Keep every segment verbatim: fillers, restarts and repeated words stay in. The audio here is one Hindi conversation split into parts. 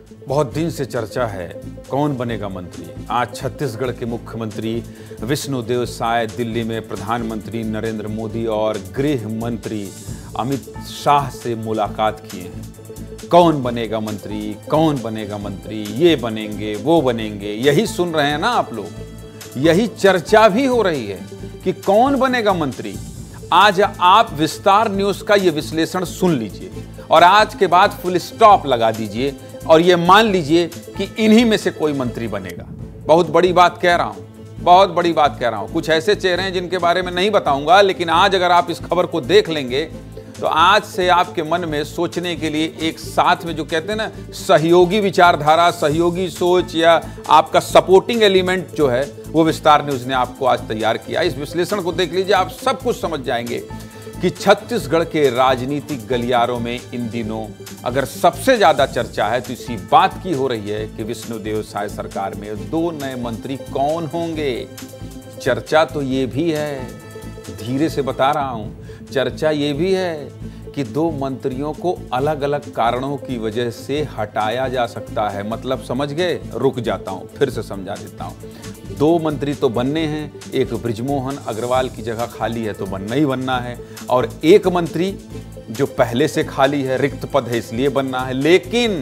बहुत दिन से चर्चा है कौन बनेगा मंत्री। आज छत्तीसगढ़ के मुख्यमंत्री विष्णुदेव साय दिल्ली में प्रधानमंत्री नरेंद्र मोदी और गृह मंत्री अमित शाह से मुलाकात किए हैं। कौन बनेगा मंत्री, कौन बनेगा मंत्री, ये बनेंगे वो बनेंगे, यही सुन रहे हैं ना आप लोग। यही चर्चा भी हो रही है कि कौन बनेगा मंत्री। आज आप विस्तार न्यूज का ये विश्लेषण सुन लीजिए और आज के बाद फुल स्टॉप लगा दीजिए और ये मान लीजिए कि इन्हीं में से कोई मंत्री बनेगा। बहुत बड़ी बात कह रहा हूं, बहुत बड़ी बात कह रहा हूं। कुछ ऐसे चेहरे हैं जिनके बारे में नहीं बताऊंगा, लेकिन आज अगर आप इस खबर को देख लेंगे तो आज से आपके मन में सोचने के लिए एक साथ में जो कहते हैं ना सहयोगी विचारधारा, सहयोगी सोच या आपका सपोर्टिंग एलिमेंट जो है वो विस्तार न्यूज ने आपको आज तैयार किया। इस विश्लेषण को देख लीजिए, आप सब कुछ समझ जाएंगे कि छत्तीसगढ़ के राजनीतिक गलियारों में इन दिनों अगर सबसे ज्यादा चर्चा है तो इसी बात की हो रही है कि विष्णुदेव साय सरकार में दो नए मंत्री कौन होंगे। चर्चा तो ये भी है, धीरे से बता रहा हूं, चर्चा ये भी है कि दो मंत्रियों को अलग अलग कारणों की वजह से हटाया जा सकता है। मतलब समझ गए? रुक जाता हूं, फिर से समझा देता हूं। दो मंत्री तो बनने हैं, एक बृजमोहन अग्रवाल की जगह खाली है तो बनना ही बनना है, और एक मंत्री जो पहले से खाली है, रिक्त पद है इसलिए बनना है, लेकिन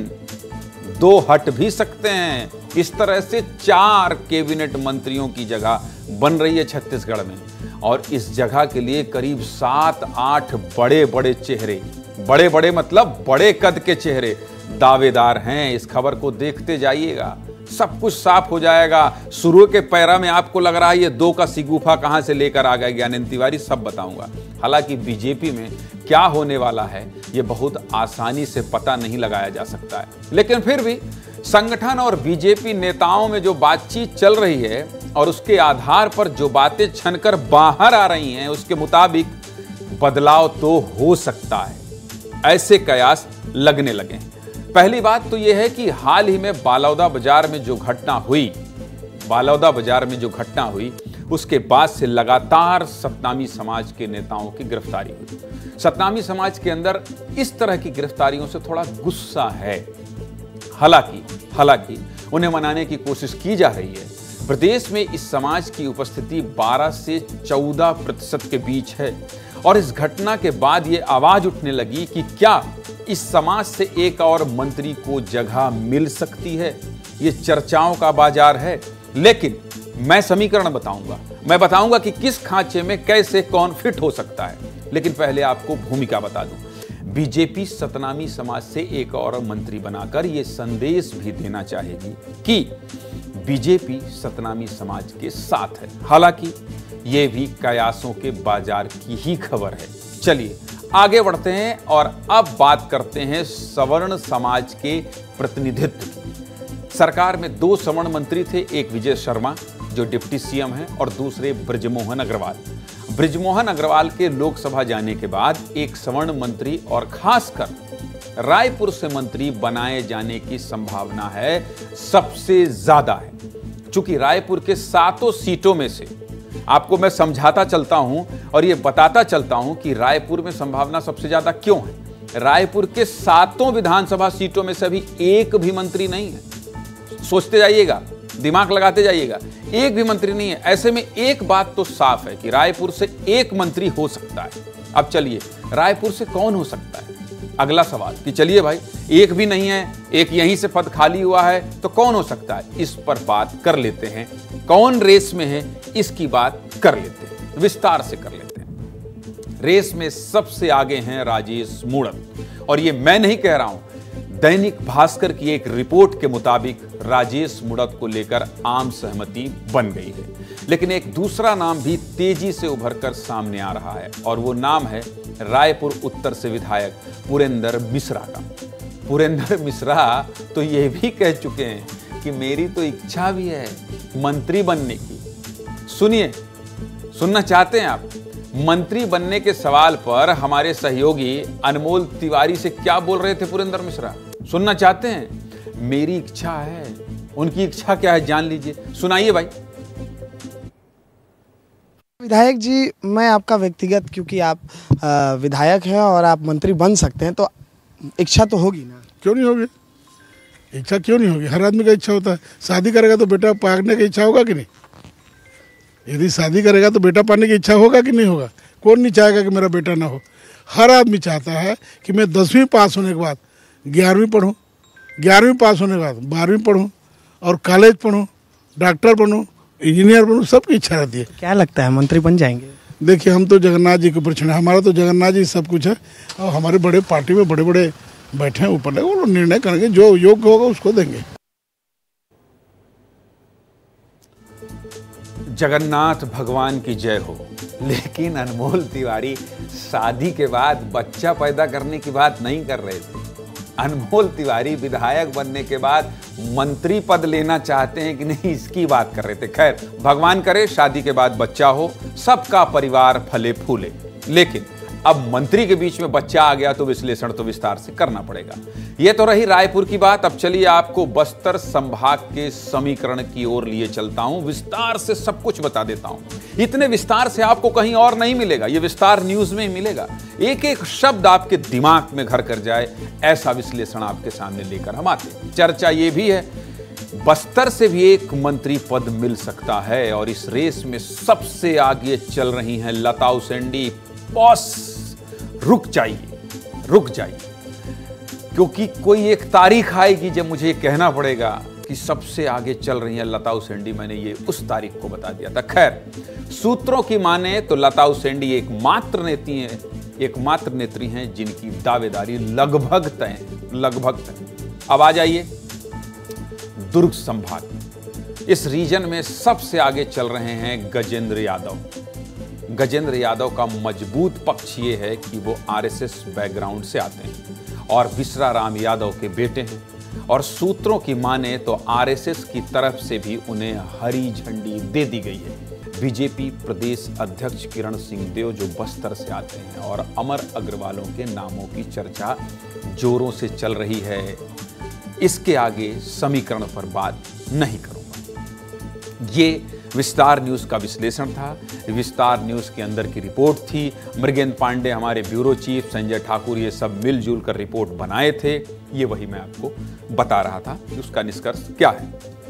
दो हट भी सकते हैं। इस तरह से चार कैबिनेट मंत्रियों की जगह बन रही है छत्तीसगढ़ में, और इस जगह के लिए करीब सात आठ बड़े बड़े चेहरे, बड़े बड़े मतलब बड़े कद के चेहरे दावेदार हैं। इस खबर को देखते जाइएगा, सब कुछ साफ हो जाएगा। शुरू के पैरा में आपको लग रहा है ये दो का सिगुफा कहां से लेकर आ गया ज्ञानेंद्र तिवारी, सब बताऊंगा। हालांकि बीजेपी में क्या होने वाला है ये बहुत आसानी से पता नहीं लगाया जा सकता है, लेकिन फिर भी संगठन और बीजेपी नेताओं में जो बातचीत चल रही है और उसके आधार पर जो बातें छनकर बाहर आ रही हैं उसके मुताबिक बदलाव तो हो सकता है, ऐसे कयास लगने लगे हैं। पहली बात तो यह है कि हाल ही में बालौदा बाजार में जो घटना हुई, बालौदा बाजार में जो घटना हुई उसके बाद से लगातार सतनामी समाज के नेताओं की गिरफ्तारी हुई। सतनामी समाज के अंदर इस तरह की गिरफ्तारियों से थोड़ा गुस्सा है। हालांकि हालांकि उन्हें मनाने की कोशिश की जा रही है। प्रदेश में इस समाज की उपस्थिति बारह से चौदह प्रतिशत के बीच है, और इस घटना के बाद ये आवाज उठने लगी कि क्या इस समाज से एक और मंत्री को जगह मिल सकती है। ये चर्चाओं का बाजार है, लेकिन मैं समीकरण बताऊंगा, मैं बताऊंगा कि किस खांचे में कैसे कौन फिट हो सकता है। लेकिन पहले आपको भूमिका बता दूं। बीजेपी सतनामी समाज से एक और मंत्री बनाकर यह संदेश भी देना चाहेगी कि बीजेपी सतनामी समाज के साथ है। हालांकि यह भी कयासों के बाजार की ही खबर है। चलिए आगे बढ़ते हैं और अब बात करते हैं सवर्ण समाज के प्रतिनिधित्व की। सरकार में दो सवर्ण मंत्री थे, एक विजय शर्मा जो डिप्टी सीएम हैं और दूसरे बृजमोहन अग्रवाल। बृजमोहन अग्रवाल के लोकसभा जाने के बाद एक सवर्ण मंत्री और खासकर रायपुर से मंत्री बनाए जाने की संभावना है सबसे ज्यादा है। चूंकि रायपुर के सातों सीटों में से आपको मैं समझाता चलता हूं और यह बताता चलता हूं कि रायपुर में संभावना सबसे ज्यादा क्यों है। रायपुर के सातों विधानसभा सीटों में से अभी एक भी मंत्री नहीं है। सोचते जाइएगा, दिमाग लगाते जाइएगा, एक भी मंत्री नहीं है। ऐसे में एक बात तो साफ है कि रायपुर से एक मंत्री हो सकता है। अब चलिए रायपुर से कौन हो सकता है, अगला सवाल कि चलिए भाई एक भी नहीं है, एक यहीं से पद खाली हुआ है तो कौन हो सकता है, इस पर बात कर लेते हैं। कौन रेस में है इसकी बात कर लेते हैं, विस्तार से कर लेते हैं। रेस में सबसे आगे हैं राजेश मूणत, और ये मैं नहीं कह रहा हूं, दैनिक भास्कर की एक रिपोर्ट के मुताबिक राजेश मूणत को लेकर आम सहमति बन गई है। लेकिन एक दूसरा नाम भी तेजी से उभरकर सामने आ रहा है, और वो नाम है रायपुर उत्तर से विधायक पुरेंद्र मिश्रा का। पुरेंद्र मिश्रा तो ये भी कह चुके हैं कि मेरी तो इच्छा भी है मंत्री बनने की। सुनिए, सुनना चाहते हैं आप? मंत्री बनने के सवाल पर हमारे सहयोगी अनमोल तिवारी से क्या बोल रहे थे पुरेंद्र मिश्रा, सुनना चाहते हैं? मेरी इच्छा है, उनकी इच्छा क्या है जान लीजिए, सुनाइए भाई। विधायक जी, मैं आपका व्यक्तिगत, क्योंकि आप विधायक हैं और आप मंत्री बन सकते हैं, तो इच्छा तो होगी ना? क्यों नहीं होगी? इच्छा क्यों नहीं होगी? हर आदमी का इच्छा होता है। शादी करेगा तो बेटा पाने की इच्छा होगा कि नहीं? यदि शादी करेगा तो बेटा पाने की इच्छा होगा कि नहीं होगा? कौन नहीं चाहेगा कि मेरा बेटा ना हो? हर आदमी चाहता है कि मैं दसवीं पास होने के बाद ग्यारहवीं पढ़ूँ, ग्यारहवीं पास होने के बाद बारहवीं पढ़ूँ और कॉलेज पढ़ूँ, डॉक्टर बनूँ, इंजीनियर बनूँ, सबकी इच्छा रहती है। क्या लगता है मंत्री बन जाएंगे? देखिए, हम तो जगन्नाथ जी के ऊपर छड़े, हमारा तो जगन्नाथ जी सब कुछ है और हमारे बड़े पार्टी में बड़े बड़े बैठे हैं ऊपर, वो लोग निर्णय करेंगे, जो योग्य होगा उसको देंगे। जगन्नाथ भगवान की जय हो। लेकिन अनमोल तिवारी शादी के बाद बच्चा पैदा करने की बात नहीं कर रहे थे। अनमोल तिवारी विधायक बनने के बाद मंत्री पद लेना चाहते हैं कि नहीं, इसकी बात कर रहे थे। खैर, भगवान करे शादी के बाद बच्चा हो, सबका परिवार फले फूले। लेकिन अब मंत्री के बीच में बच्चा आ गया तो विश्लेषण तो विस्तार से करना पड़ेगा। यह तो रही रायपुर की बात। अब चलिए आपको बस्तर संभाग के समीकरण की ओर लिए चलता हूं, विस्तार से सब कुछ बता देता हूं। इतने विस्तार से आपको कहीं और नहीं मिलेगा, यह विस्तार न्यूज में ही मिलेगा। एक एक शब्द आपके दिमाग में घर कर जाए, ऐसा विश्लेषण आपके सामने लेकर हम आते हैं। चर्चा यह भी है बस्तर से भी एक मंत्री पद मिल सकता है और इस रेस में सबसे आगे चल रही हैं लता उसेंडी। बॉस रुक जाइए, रुक जाइए, क्योंकि कोई एक तारीख आएगी जब मुझे कहना पड़ेगा कि सबसे आगे चल रही है लता उसेंडी। मैंने ये उस तारीख को बता दिया था। खैर, सूत्रों की माने तो लता उसेंडी एकमात्र नेत्री हैं, एकमात्र नेत्री हैं जिनकी दावेदारी लगभग तय लगभग तय। अब आ जाइए दुर्ग संभाग। इस रीजन में सबसे आगे चल रहे हैं गजेंद्र यादव। गजेंद्र यादव का मजबूत पक्ष ये है कि वो आरएसएस बैकग्राउंड से आते हैं और विश्रा राम यादव के बेटे हैं और सूत्रों की माने तो आरएसएस की तरफ से भी उन्हें हरी झंडी दे दी गई है। बीजेपी प्रदेश अध्यक्ष किरण सिंहदेव जो बस्तर से आते हैं और अमर अग्रवालों के नामों की चर्चा जोरों से चल रही है। इसके आगे समीकरण पर बात नहीं करूंगा। ये विस्तार न्यूज का विश्लेषण था, विस्तार न्यूज के अंदर की रिपोर्ट थी। मृगेंद्र पांडे हमारे ब्यूरो चीफ, संजय ठाकुर, ये सब मिलजुल कर रिपोर्ट बनाए थे। ये वही मैं आपको बता रहा था कि उसका निष्कर्ष क्या है।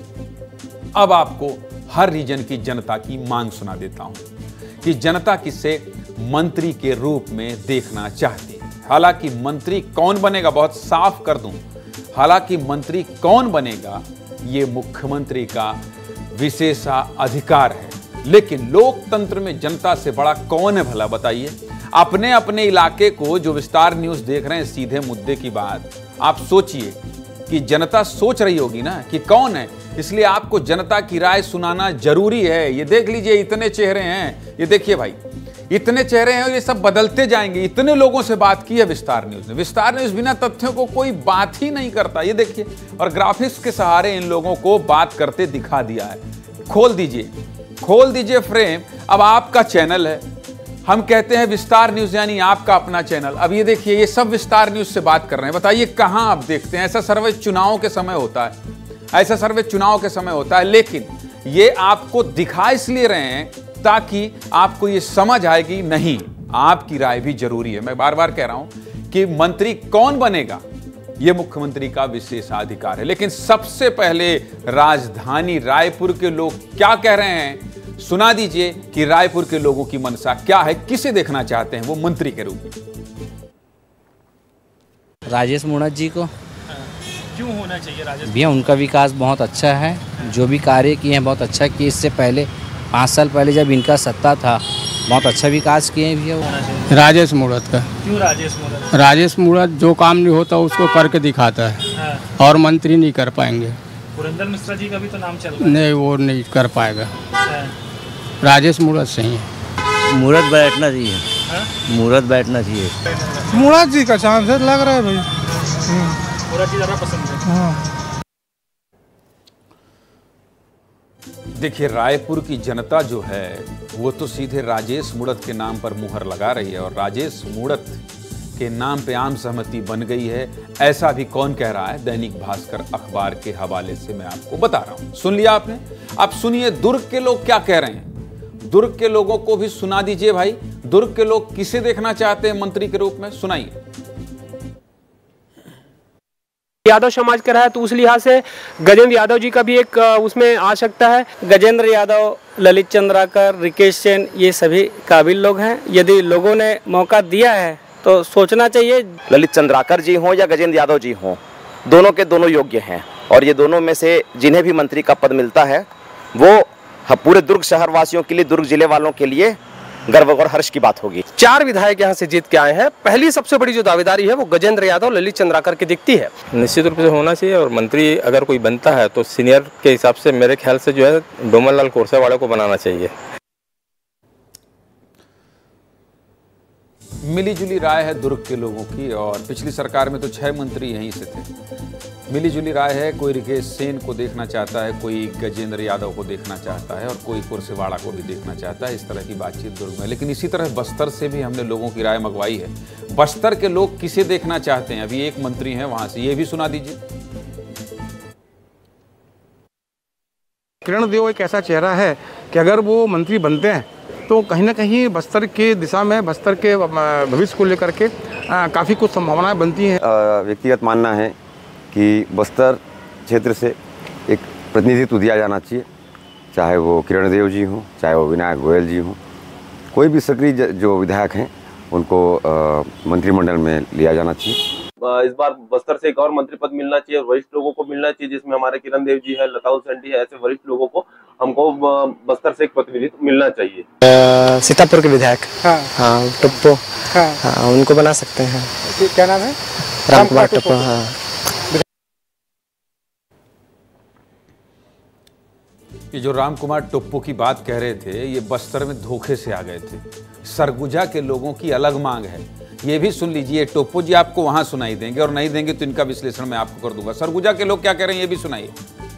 अब आपको हर रीजन की जनता की मांग सुना देता हूं कि जनता किसे मंत्री के रूप में देखना चाहती है। हालांकि मंत्री कौन बनेगा, बहुत साफ कर दूं, हालांकि मंत्री कौन बनेगा ये मुख्यमंत्री का विशेषाधिकार है, लेकिन लोकतंत्र में जनता से बड़ा कौन है भला बताइए। अपने अपने इलाके को जो विस्तार न्यूज देख रहे हैं, सीधे मुद्दे की बात, आप सोचिए कि जनता सोच रही होगी ना कि कौन है, इसलिए आपको जनता की राय सुनाना जरूरी है। ये देख लीजिए, इतने चेहरे हैं, ये देखिए भाई, इतने चेहरे हैं और ये सब बदलते जाएंगे। इतने लोगों से बात की है विस्तार न्यूज ने। विस्तार न्यूज बिना तथ्यों को कोई बात ही नहीं करता, ये देखिए, और ग्राफिक्स के सहारे इन लोगों को बात करते दिखा दिया है। खोल दीजिए, खोल दीजिए फ्रेम। अब आपका चैनल है, हम कहते हैं विस्तार न्यूज यानी आपका अपना चैनल। अब ये देखिए, ये सब विस्तार न्यूज से बात कर रहे हैं। बताइए कहां आप देखते हैं? ऐसा सर्वे चुनाव के समय होता है, ऐसा सर्वे चुनाव के समय होता है, लेकिन ये आपको दिखा इसलिए रहे हैं ताकि आपको ये समझ आएगी नहीं, आपकी राय भी जरूरी है। मैं बार बार कह रहा हूं कि मंत्री कौन बनेगा ये मुख्यमंत्री का विशेषाधिकार है। लेकिन सबसे पहले राजधानी रायपुर के लोग क्या कह रहे हैं, सुना दीजिए कि रायपुर के लोगों की मनसा क्या है, किसे देखना चाहते हैं वो मंत्री के रूप में। राजेश मूणत जी को। क्यों होना चाहिए राजेश? भैया उनका विकास बहुत अच्छा है, जो भी कार्य किए हैं बहुत अच्छा किए। इससे पहले पाँच साल पहले जब इनका सत्ता था बहुत अच्छा विकास किए हैं भैया। राजेश मूणत का। क्यों राजेश मूणत? राजेश मूणत जो काम नहीं होता उसको करके दिखाता है। हाँ। और मंत्री नहीं कर पाएंगे। पुरंदर मिश्रा जी का भी तो नाम चल रहा है। नहीं, वो नहीं कर पाएगा। हाँ। राजेश मूणत सही है। मूणत बैठना चाहिए। हाँ? मूणत बैठना चाहिए। मूणत जी का चांस है, लग रहा है भाई। मूणत जी ज़्यादा पसंद है। हाँ। देखिए, रायपुर की जनता जो है वो तो सीधे राजेश मूणत के नाम पर मुहर लगा रही है और राजेश मूणत के नाम पे आम सहमति बन गई है। ऐसा भी कौन कह रहा है, दैनिक भास्कर अखबार के हवाले से मैं आपको बता रहा हूं। सुन लिया आपने? अब सुनिए दुर्ग के लोग क्या कह रहे हैं। दुर्ग के लोगों को भी सुना दीजिए भाई। दुर्ग के लोग किसे देखना चाहते हैं मंत्री के रूप में, सुनाइए। यादव समाज का रहा है, तो उस लिहाज से गजेंद्र यादव जी का भी एक उसमें आ सकता है। गजेंद्र यादव, ललित चंद्राकर, रिकेश सेन, ये सभी काबिल लोग हैं। यदि लोगों ने मौका दिया है तो सोचना चाहिए। ललित चंद्राकर जी हों या गजेंद्र यादव जी हों, दोनों के दोनों योग्य हैं और ये दोनों में से जिन्हें भी मंत्री का पद मिलता है वो पूरे दुर्ग शहर वासियों के लिए, दुर्ग जिले वालों के लिए गर्व और हर्ष की बात होगी। चार विधायक यहाँ से जीत के आए हैं। पहली सबसे बड़ी जो दावेदारी है वो गजेंद्र यादव, ललित चंद्राकर की दिखती है। निश्चित रूप से होना चाहिए और मंत्री अगर कोई बनता है तो सीनियर के हिसाब से मेरे ख्याल से जो है डोमन लाल कोरसावाड़े को बनाना चाहिए। मिलीजुली राय है दुर्ग के लोगों की और पिछली सरकार में तो छह मंत्री यहीं से थे। मिलीजुली राय है, कोई रिकेश सेन को देखना चाहता है, कोई गजेंद्र यादव को देखना चाहता है और कोई कुर्सेवाड़ा को भी देखना चाहता है। इस तरह की बातचीत दुर्ग में। लेकिन इसी तरह बस्तर से भी हमने लोगों की राय मंगवाई है। बस्तर के लोग किसे देखना चाहते हैं? अभी एक मंत्री हैं वहां से, ये भी सुना दीजिए। किरण देव एक ऐसा चेहरा है कि अगर वो मंत्री बनते हैं तो कहीं ना कहीं बस्तर के दिशा में, बस्तर के भविष्य को लेकर के काफ़ी कुछ संभावनाएं बनती हैं। व्यक्तिगत मानना है कि बस्तर क्षेत्र से एक प्रतिनिधित्व दिया जाना चाहिए, चाहे वो किरण देव जी हों, चाहे वो विनायक गोयल जी हों, कोई भी सक्रिय जो विधायक हैं उनको मंत्रिमंडल में लिया जाना चाहिए। इस बार बस्तर से एक और मंत्री पद मिलना चाहिए और वरिष्ठ लोगों को मिलना चाहिए, जिसमें हमारे किरण देव जी है, लता उसेंडी है, ऐसे वरिष्ठ लोगों को हमको बस्तर से एक प्रतिनिधित्व मिलना चाहिए। सीतापुर के विधायक हाँ, हाँ टप्पो हाँ, हाँ उनको बना सकते हैं। क्या नाम है? राम कुमार टप्पो। हाँ, ये जो राम कुमार टोप्पो की बात कह रहे थे, ये बस्तर में धोखे से आ गए थे। सरगुजा के लोगों की अलग मांग है, ये भी सुन लीजिए। टोप्पो जी आपको वहां सुनाई देंगे और नहीं देंगे तो इनका विश्लेषण मैं आपको कर दूंगा। सरगुजा के लोग क्या कह रहे हैं ये भी सुनाइए।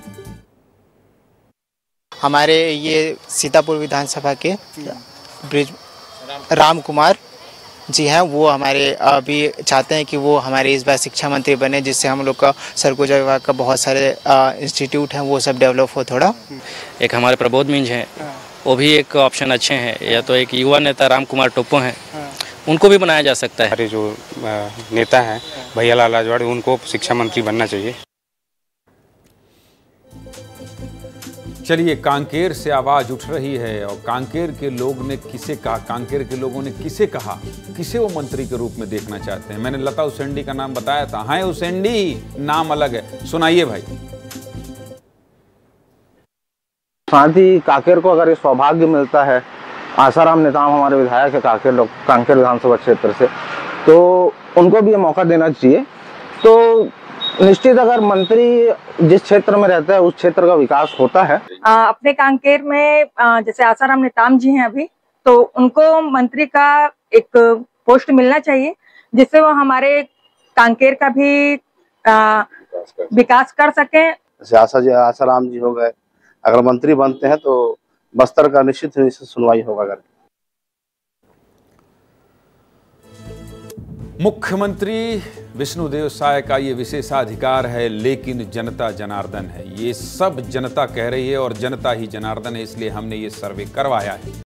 हमारे ये सीतापुर विधानसभा के ब्रिज राम कुमार जी हैं, वो हमारे अभी चाहते हैं कि वो हमारे इस बार शिक्षा मंत्री बने, जिससे हम लोग का सरगुजा विभाग का बहुत सारे इंस्टीट्यूट हैं वो सब डेवलप हो थोड़ा। एक हमारे प्रबोध मिंज हैं, वो भी एक ऑप्शन अच्छे हैं। या तो एक युवा नेता राम कुमार टोप्पो हैं, उनको भी बनाया जा सकता है। हमारे जो नेता हैं भैया लाल राजवाड़े, उनको शिक्षा मंत्री बनना चाहिए। चलिए, कांकेर से आवाज उठ रही है और कांकेर के लोग ने किसे कहा, कांकेर के लोगों ने किसे कहा, किसे वो मंत्री के रूप में देखना चाहते हैं। मैंने लता उसेंडी का नाम बताया था। हाँ, उसेंडी नाम अलग है, सुनाइए भाई। साथ ही कांकेर को अगर ये सौभाग्य मिलता है, आसाराम नेताम हमारे विधायक है कांकेर लोग, कांकेर विधानसभा क्षेत्र से, तो उनको भी ये मौका देना चाहिए। तो निश्चित अगर मंत्री जिस क्षेत्र में रहता है उस क्षेत्र का विकास होता है। आ, अपने कांकेर में आ, जैसे आसाराम नेताम जी हैं अभी, तो उनको मंत्री का एक पोस्ट मिलना चाहिए, जिससे वो हमारे कांकेर का भी आ, विकास कर सकें। जैसे आशा जी, आसाराम जी हो गए, अगर मंत्री बनते हैं तो बस्तर का निश्चित निश्चित सुनवाई होगा। अगर मुख्यमंत्री विष्णुदेव साय का ये विशेषाधिकार है, लेकिन जनता जनार्दन है। ये सब जनता कह रही है और जनता ही जनार्दन है, इसलिए हमने ये सर्वे करवाया है।